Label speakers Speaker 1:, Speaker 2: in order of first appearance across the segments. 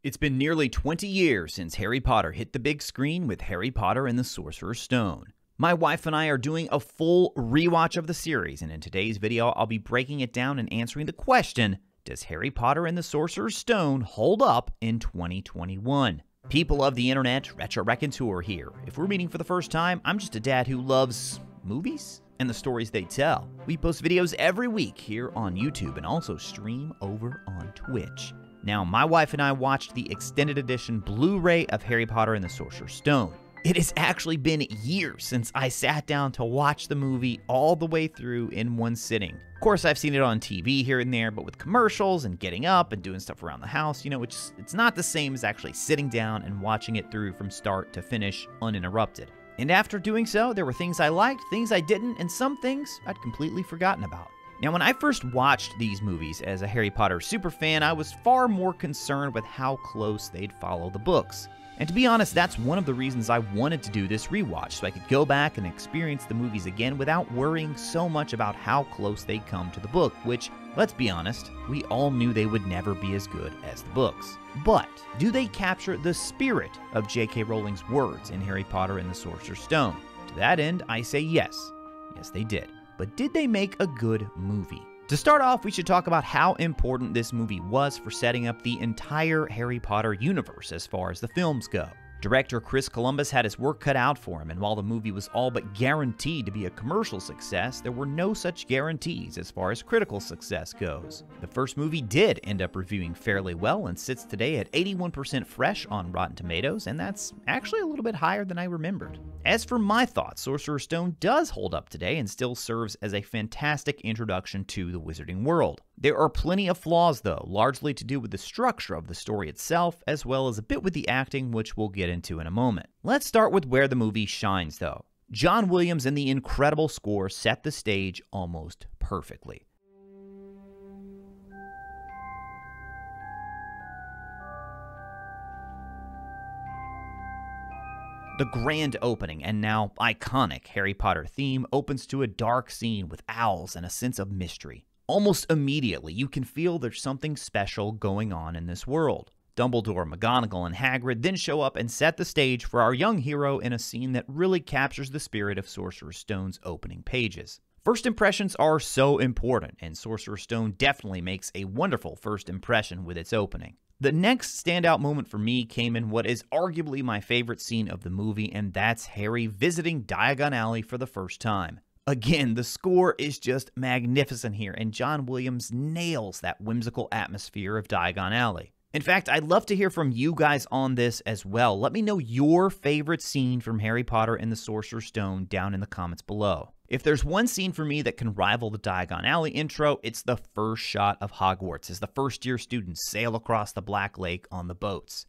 Speaker 1: It's been nearly 20 years since Harry Potter hit the big screen with Harry Potter and the Sorcerer's Stone. My wife and I are doing a full rewatch of the series, and in today's video, I'll be breaking it down and answering the question, does Harry Potter and the Sorcerer's Stone hold up in 2021? People of the internet, Retro Raconteur here. If we're meeting for the first time, I'm just a dad who loves movies and the stories they tell. We post videos every week here on YouTube and also stream over on Twitch. Now, my wife and I watched the extended edition Blu-ray of Harry Potter and the Sorcerer's Stone. It has actually been years since I sat down to watch the movie all the way through in one sitting. Of course, I've seen it on TV here and there, but with commercials and getting up and doing stuff around the house, it's not the same as actually sitting down and watching it through from start to finish uninterrupted. And after doing so, there were things I liked, things I didn't, and some things I'd completely forgotten about. Now, when I first watched these movies as a Harry Potter superfan, I was far more concerned with how close they'd follow the books. And to be honest, that's one of the reasons I wanted to do this rewatch, so I could go back and experience the movies again without worrying so much about how close they come to the book, which, let's be honest, we all knew they would never be as good as the books. But do they capture the spirit of J.K. Rowling's words in Harry Potter and the Sorcerer's Stone? To that end, I say yes. Yes, they did. But did they make a good movie? To start off, we should talk about how important this movie was for setting up the entire Harry Potter universe as far as the films go. Director Chris Columbus had his work cut out for him, and while the movie was all but guaranteed to be a commercial success, there were no such guarantees as far as critical success goes. The first movie did end up reviewing fairly well and sits today at 81% fresh on Rotten Tomatoes, and that's actually a little bit higher than I remembered. As for my thoughts, Sorcerer's Stone does hold up today and still serves as a fantastic introduction to the wizarding world. There are plenty of flaws though, largely to do with the structure of the story itself, as well as a bit with the acting, which we'll get into in a moment. Let's start with where the movie shines though. John Williams and the incredible score set the stage almost perfectly. The grand opening and now iconic Harry Potter theme opens to a dark scene with owls and a sense of mystery. Almost immediately, you can feel there's something special going on in this world. Dumbledore, McGonagall, and Hagrid then show up and set the stage for our young hero in a scene that really captures the spirit of Sorcerer's Stone's opening pages. First impressions are so important, and Sorcerer's Stone definitely makes a wonderful first impression with its opening. The next standout moment for me came in what is arguably my favorite scene of the movie, and that's Harry visiting Diagon Alley for the first time. Again, the score is just magnificent here, and John Williams nails that whimsical atmosphere of Diagon Alley. In fact, I'd love to hear from you guys on this as well. Let me know your favorite scene from Harry Potter and the Sorcerer's Stone down in the comments below. If there's one scene for me that can rival the Diagon Alley intro, it's the first shot of Hogwarts as the first-year students sail across the Black Lake on the boats.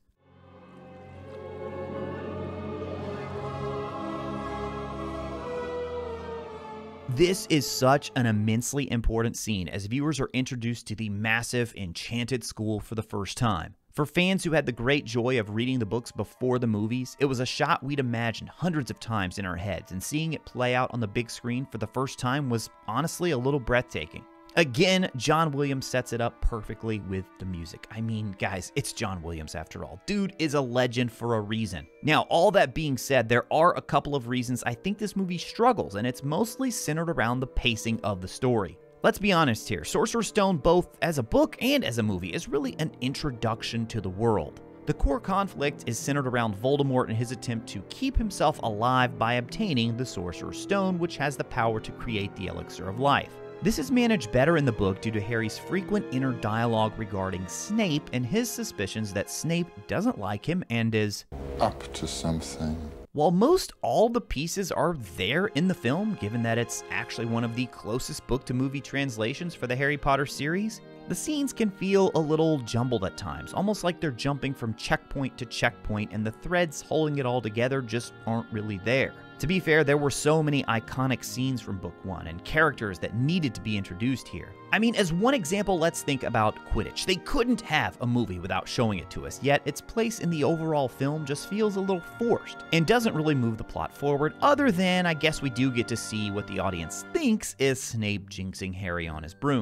Speaker 1: This is such an immensely important scene as viewers are introduced to the massive, enchanted school for the first time. For fans who had the great joy of reading the books before the movies, it was a shot we'd imagined hundreds of times in our heads, and seeing it play out on the big screen for the first time was honestly a little breathtaking. Again, John Williams sets it up perfectly with the music. I mean, guys, it's John Williams after all. Dude is a legend for a reason. Now, all that being said, there are a couple of reasons I think this movie struggles, and it's mostly centered around the pacing of the story. Let's be honest here, Sorcerer's Stone, both as a book and as a movie, is really an introduction to the world. The core conflict is centered around Voldemort and his attempt to keep himself alive by obtaining the Sorcerer's Stone, which has the power to create the Elixir of Life. This is managed better in the book due to Harry's frequent inner dialogue regarding Snape and his suspicions that Snape doesn't like him and is
Speaker 2: up to something.
Speaker 1: While most all the pieces are there in the film, given that it's actually one of the closest book-to-movie translations for the Harry Potter series, the scenes can feel a little jumbled at times, almost like they're jumping from checkpoint to checkpoint and the threads holding it all together just aren't really there. To be fair, there were so many iconic scenes from Book 1 and characters that needed to be introduced here. I mean, as one example, let's think about Quidditch. They couldn't have a movie without showing it to us, yet its place in the overall film just feels a little forced and doesn't really move the plot forward, other than I guess we do get to see what the audience thinks is Snape jinxing Harry on his broom.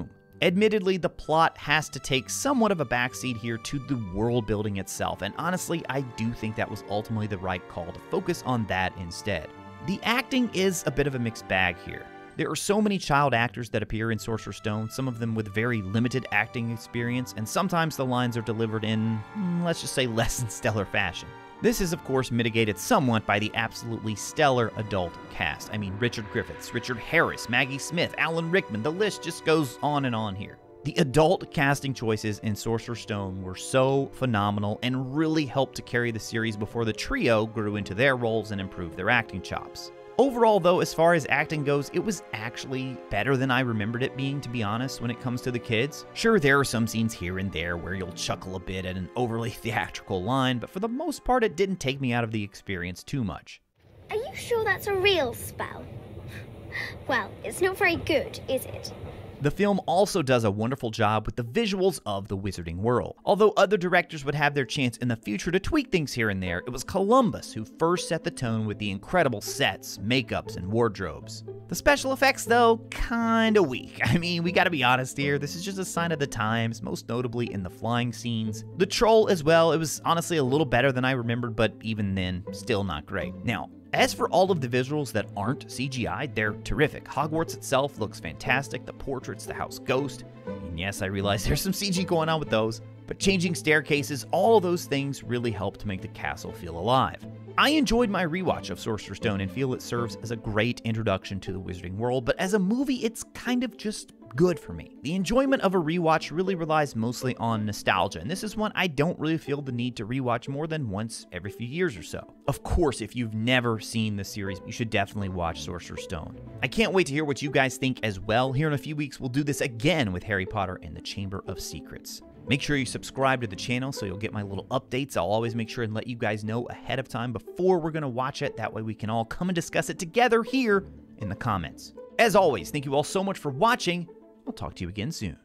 Speaker 1: Admittedly, the plot has to take somewhat of a backseat here to the world building itself, and honestly, I do think that was ultimately the right call to focus on that instead. The acting is a bit of a mixed bag here. There are so many child actors that appear in Sorcerer's Stone, some of them with very limited acting experience, and sometimes the lines are delivered in, let's just say, less than stellar fashion. This is, of course, mitigated somewhat by the absolutely stellar adult cast. I mean, Richard Griffiths, Richard Harris, Maggie Smith, Alan Rickman, the list just goes on and on here. The adult casting choices in Sorcerer's Stone were so phenomenal and really helped to carry the series before the trio grew into their roles and improved their acting chops. Overall, though, as far as acting goes, it was actually better than I remembered it being, to be honest, when it comes to the kids. Sure, there are some scenes here and there where you'll chuckle a bit at an overly theatrical line, but for the most part, it didn't take me out of the experience too much.
Speaker 3: Are you sure that's a real spell? Well, it's not very good, is it?
Speaker 1: The film also does a wonderful job with the visuals of the Wizarding World. Although other directors would have their chance in the future to tweak things here and there, it was Columbus who first set the tone with the incredible sets, makeups, and wardrobes. The special effects, though, kinda weak. I mean, we gotta be honest here, this is just a sign of the times, most notably in the flying scenes. The troll as well, it was honestly a little better than I remembered, but even then, still not great. Now, as for all of the visuals that aren't CGI, they're terrific. Hogwarts itself looks fantastic, the portraits, the house ghost, and yes, I realize there's some CG going on with those, but changing staircases, all of those things really help to make the castle feel alive. I enjoyed my rewatch of Sorcerer's Stone and feel it serves as a great introduction to the Wizarding World, but as a movie, it's kind of just good for me. The enjoyment of a rewatch really relies mostly on nostalgia, and this is one I don't really feel the need to rewatch more than once every few years or so. Of course, if you've never seen the series, you should definitely watch Sorcerer's Stone. I can't wait to hear what you guys think as well. Here in a few weeks, we'll do this again with Harry Potter and the Chamber of Secrets. Make sure you subscribe to the channel so you'll get my little updates. I'll always make sure and let you guys know ahead of time before we're going to watch it. That way we can all come and discuss it together here in the comments. As always, thank you all so much for watching. I'll talk to you again soon.